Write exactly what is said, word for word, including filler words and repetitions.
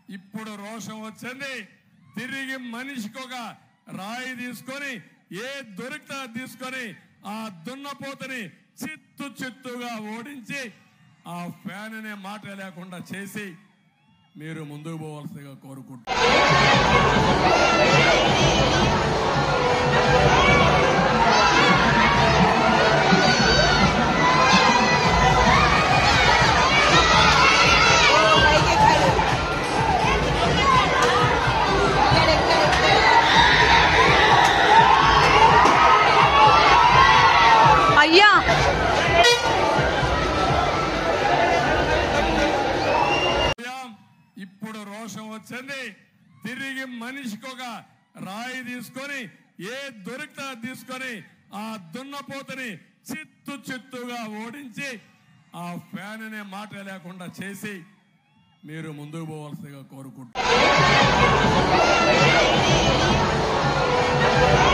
ఇప్పుడు రోషం వచ్చింది. తిరిగి మనిషికి ఒక రాయి తీసుకొని ఏ దొరికితే తీసుకొని ఆ దున్నపోతని చిత్తు చిత్తుగా ఓడించి ఆ ఫ్యాన్ అనే మాట లేకుండా చేసి మీరు ముందుకు పోవాల్సిగా కోరుకుంటున్నారు. అయ్యా ఇప్పుడు రోషం వచ్చింది. తిరిగి మనిషికి ఒక రాయి తీసుకొని ఏ దొరికితే తీసుకొని ఆ దున్నపోతని చిత్తు చిత్తుగా ఓడించి ఆ ఫ్యాన్ అనే మాట లేకుండా చేసి మీరు ముందుకు పోవాల్సిగా కోరుకుంటున్నారు.